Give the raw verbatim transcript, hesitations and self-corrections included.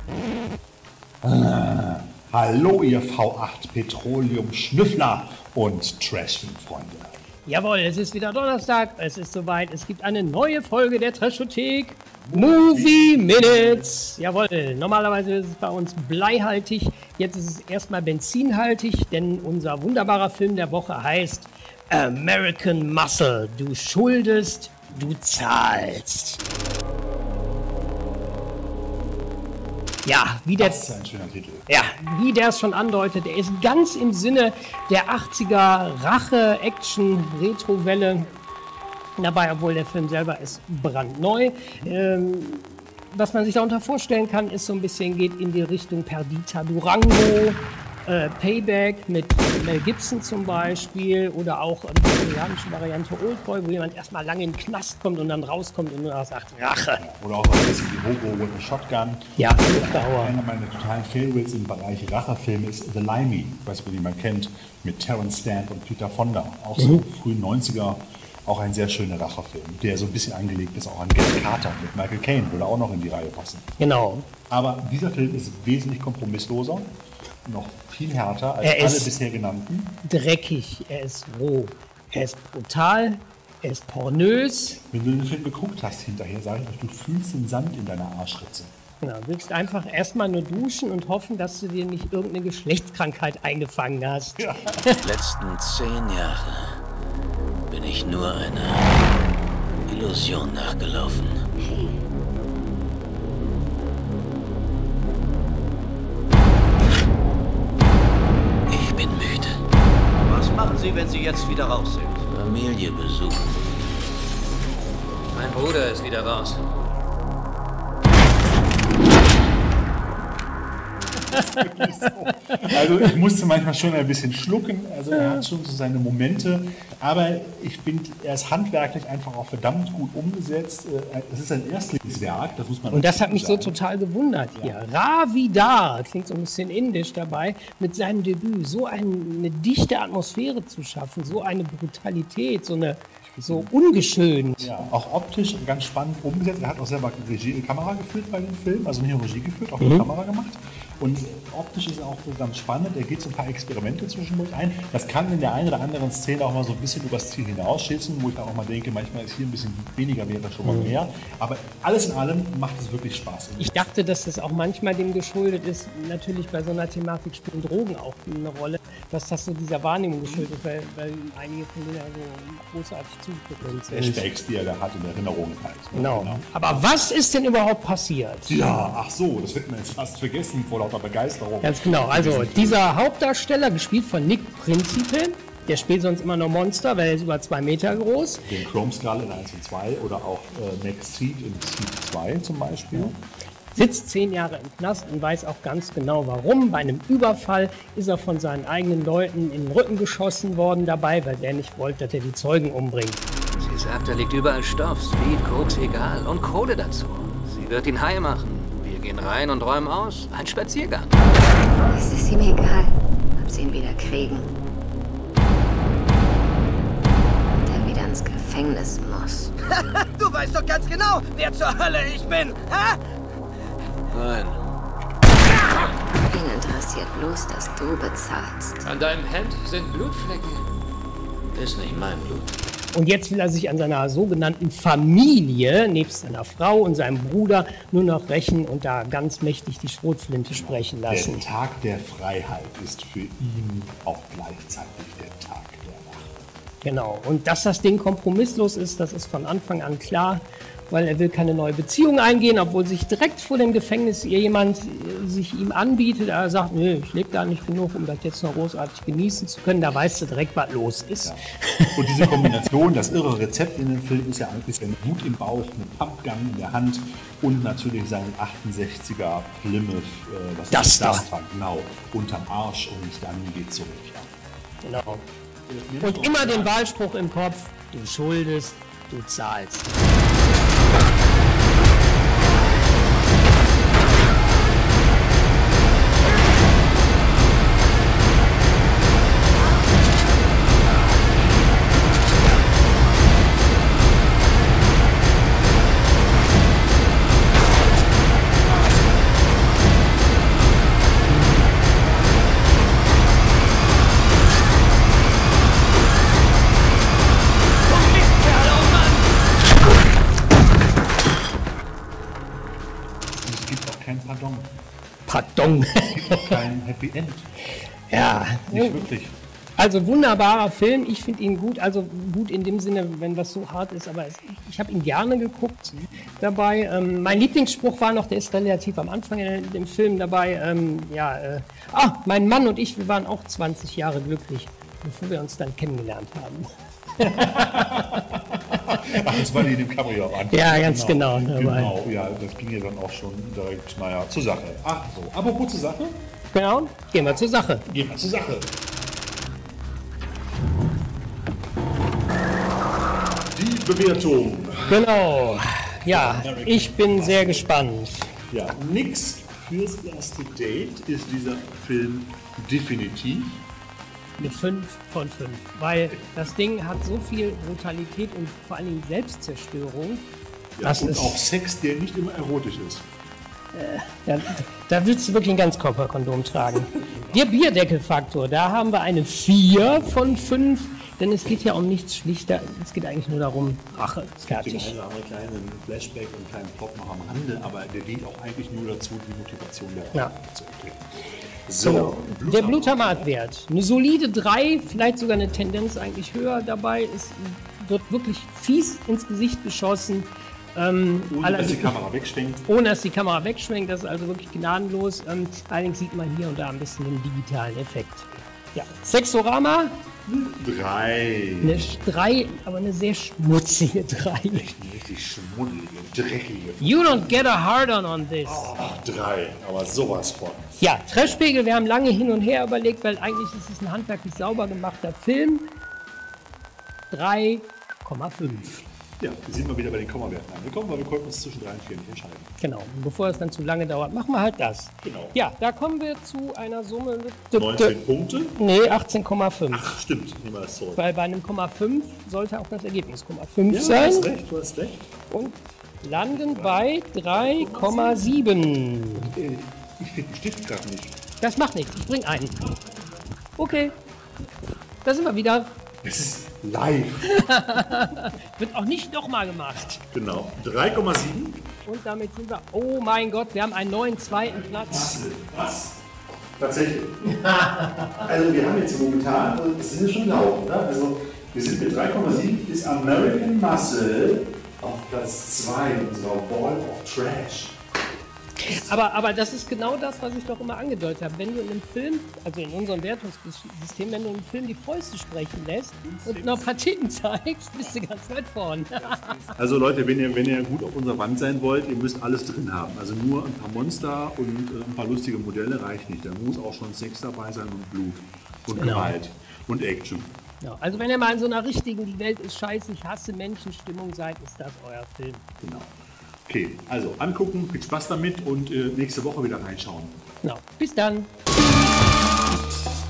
Ah, hallo ihr V acht Petroleum-Schnüffler und Trash-Film-Freunde. Jawohl, es ist wieder Donnerstag, es ist soweit, es gibt eine neue Folge der Trashothek. Movie Minutes. Jawohl, normalerweise ist es bei uns bleihaltig, jetzt ist es erstmal benzinhaltig, denn unser wunderbarer Film der Woche heißt American Muscle. Du schuldest, du zahlst. Ja, wie der, Das ist ein schöner Titel. Ja, wie der es schon andeutet, er ist ganz im Sinne der achtziger Rache-Action-Retro-Welle dabei, obwohl der Film selber ist brandneu. Ähm, was man sich darunter vorstellen kann, ist so ein bisschen, geht in die Richtung Perdita Durango, äh, Payback mit Mel Gibson zum Beispiel oder auch die koreanische Variante Oldboy, wo jemand erstmal lange in den Knast kommt und dann rauskommt und nur sagt Rache. Oder auch ein bisschen wie Hobo with a Shotgun. Ja, Dauer. Einer meiner totalen Favorites im Bereich Rachefilme ist The Limey, ich weiß nicht, ob jemand kennt, mit Terence Stamp und Peter Fonda. Auch so Mhm. frühen neunziger, auch ein sehr schöner Rachefilm, der so ein bisschen angelegt ist, auch an Get Carter mit Michael Caine, würde auch noch in die Reihe passen. Genau. Aber dieser Film ist wesentlich kompromissloser, noch viel härter als Er alle ist- bisher genannten. Dreckig, er ist roh, er ist brutal, er ist pornös. Wenn du den Film geguckt hast hinterher, sage ich euch, du fühlst den Sand in deiner Arschritze. Genau, du willst einfach erstmal nur duschen und hoffen, dass du dir nicht irgendeine Geschlechtskrankheit eingefangen hast. Ja. Die letzten zehn Jahre bin ich nur einer Illusion nachgelaufen. Ich bin müde. Was machen Sie, wenn Sie jetzt wieder raus sind? Familie besuchen. Mein Bruder ist wieder raus. Also ich musste manchmal schon ein bisschen schlucken, also er hat schon so seine Momente, aber ich finde, er ist handwerklich einfach auch verdammt gut umgesetzt. Es ist ein Erstlingswerk, das muss man Und das dazu hat mich so sagen. total gewundert hier. Ravidar, klingt so ein bisschen indisch dabei, mit seinem Debüt so ein, eine dichte Atmosphäre zu schaffen, so eine Brutalität, so eine so ungeschönt. Ja, auch optisch ganz spannend umgesetzt. Er hat auch selber Regie, Kamera geführt bei dem Film, also nicht nur Regie geführt, auch die Kamera gemacht. Und optisch ist er auch so ganz spannend. Er geht so ein paar Experimente zwischendurch ein. Das kann in der einen oder anderen Szene auch mal so ein bisschen übers Ziel hinausschießen, wo ich dann auch mal denke, manchmal ist hier ein bisschen weniger, wäre schon mal mehr. Aber alles in allem macht es wirklich Spaß. Ich dachte, dass das auch manchmal dem geschuldet ist. Natürlich bei so einer Thematik spielen Drogen auch eine Rolle, dass das so dieser Wahrnehmung geschuldet ist, weil, weil einige von denen ja so großartig zugekommen sind. Flashbacks, die er da hat in Erinnerung halt. Genau. Aber was ist denn überhaupt passiert? Ja, ach so, das hätten wir jetzt fast vergessen vor lauter Begeisterung. Ganz genau. Also dieser Hauptdarsteller, gespielt von Nick Principe, der spielt sonst immer nur Monster, weil er ist über zwei Meter groß. Den Chrome Skull in eins und zwei oder auch äh, Max Seed in Seed zwei zum Beispiel. Sitzt zehn Jahre im Knast und weiß auch ganz genau warum. Bei einem Überfall ist er von seinen eigenen Leuten in den Rücken geschossen worden dabei, weil der nicht wollte, dass er die Zeugen umbringt. Sie sagt, da liegt überall Stoff, Speed, Koks, egal. Und Kohle dazu. Sie wird ihn high machen. Wir gehen rein und räumen aus. Ein Spaziergang. Es ist ihm egal, ob sie ihn wieder kriegen. Und er wieder ins Gefängnis muss. Du weißt doch ganz genau, wer zur Hölle ich bin, hä? Nein. Ihn interessiert bloß, dass du bezahlst. An deinem Hemd sind Blutflecken. Ist nicht mein Blut. Und jetzt will er sich an seiner sogenannten Familie, nebst seiner Frau und seinem Bruder, nur noch rächen und da ganz mächtig die Schrotflinte sprechen lassen. Der Tag der Freiheit ist für ihn auch gleichzeitig der Tag der Rache. Genau. Und dass das Ding kompromisslos ist, das ist von Anfang an klar, weil er will keine neue Beziehung eingehen, obwohl sich direkt vor dem Gefängnis ihr jemand äh, sich ihm anbietet. Er sagt, nö, ich lebe gar nicht genug, um das jetzt noch großartig genießen zu können. Da weißt du direkt, was los ist. Ja. Und diese Kombination, das irre Rezept in dem Film ist ja eigentlich eine Wut im Bauch, ein Pumpgun in der Hand und natürlich sein achtundsechziger Plymouth, äh, was Das ist da. das da? Genau, unterm Arsch und dann geht's zurück. Ja. Genau. Und immer den Wahlspruch im Kopf, du schuldest, du zahlst. gibt auch kein Pardon. Pardon. Es gibt auch kein Happy End. Ja, Nicht wirklich. also wunderbarer Film. Ich finde ihn gut. Also gut in dem Sinne, wenn was so hart ist. Aber es, ich, ich habe ihn gerne geguckt dabei. Ähm, mein Lieblingsspruch war noch, der ist relativ am Anfang in dem Film dabei. Ähm, ja, äh, ah, mein Mann und ich, wir waren auch zwanzig Jahre glücklich, bevor wir uns dann kennengelernt haben. Ach, das war die in dem Cabrio am Anfang. Ja, ganz genau. Genau, ja, das ging ja dann auch schon direkt, naja, zur Sache. Ach so, apropos zur Sache, Genau, gehen wir zur Sache. gehen wir zur Sache. Die Bewertung. Genau. Ja, ich bin sehr gespannt. Ja, nix fürs erste Date ist dieser Film definitiv. Eine fünf von fünf, weil das Ding hat so viel Brutalität und vor allen Dingen Selbstzerstörung. Ja, Das und ist- auch Sex, der nicht immer erotisch ist. Da, da willst du wirklich ein Ganzkörperkondom tragen. Der Bierdeckelfaktor, da haben wir eine vier von fünf, denn es geht ja um nichts schlichter, es geht eigentlich nur darum, Rache, Den fertig. einen oder anderen kleinen Flashback und einen kleinen Plot noch am Rande, aber der dient auch eigentlich nur dazu, die Motivation der Ja. Charaktere zu erklären. So, Genau. Der Blutamatwert, eine solide drei, vielleicht sogar eine Tendenz eigentlich höher dabei. Es wird wirklich fies ins Gesicht geschossen. Ähm, ohne dass allerdings- die Kamera wegschwenkt. ohne dass die Kamera wegschwenkt, das ist also wirklich gnadenlos. Ähm, allerdings sieht man hier und da ein bisschen den digitalen Effekt. Ja, Sexorama, Drei. eine drei, aber eine sehr schmutzige drei. Eine richtig schmuddelige, dreckige. You don't get a hard on on this. Ach, drei, aber sowas von. Ja, Trashpegel, wir haben lange hin und her überlegt, weil eigentlich ist es ein handwerklich sauber gemachter Film. drei Komma fünf. Ja, wir sind mal wieder bei den Kommawerten angekommen, weil wir konnten uns zwischen drei und vier nicht entscheiden. Genau, und bevor es dann zu lange dauert, machen wir halt das. Genau. Ja, da kommen wir zu einer Summe. neunzehn Punkte. Nee, achtzehn Komma fünf. Ach, stimmt, nehmen wir das zurück. Weil bei einem Komma fünf sollte auch das Ergebnis Komma fünf Ja, du sein. hast recht, du hast recht. Und landen bei drei Komma sieben. Äh, Ich finde den Stift gerade nicht. Das macht nichts, ich bring einen. Okay, da sind wir wieder. Es ist live. Wird auch nicht nochmal gemacht. Genau. drei Komma sieben. Und damit sind wir, oh mein Gott, wir haben einen neuen zweiten Platz. Was? Tatsächlich. Also wir haben jetzt momentan, also das sind ja schon laut, oder? Also wir sind mit drei Komma sieben, ist American Muscle auf Platz zwei unserer Wall of Trash. Aber, aber das ist genau das, was ich doch immer angedeutet habe. Wenn du in einem Film, also in unserem Wertungssystem, wenn du im Film die Fäuste sprechen lässt und noch ein paar Titten zeigst, bist du ganz weit vorn. Also Leute, wenn ihr, wenn ihr gut auf unserer Wand sein wollt, ihr müsst alles drin haben. Also nur ein paar Monster und äh, ein paar lustige Modelle reicht nicht. Da muss auch schon Sex dabei sein und Blut und Genau. Gewalt und Action. Ja, also wenn ihr mal in so einer richtigen, die Welt ist scheiße, ich hasse Menschen Stimmung seid, ist das euer Film. Genau. Okay, also angucken, viel Spaß damit und äh, nächste Woche wieder reinschauen. Genau. Bis dann.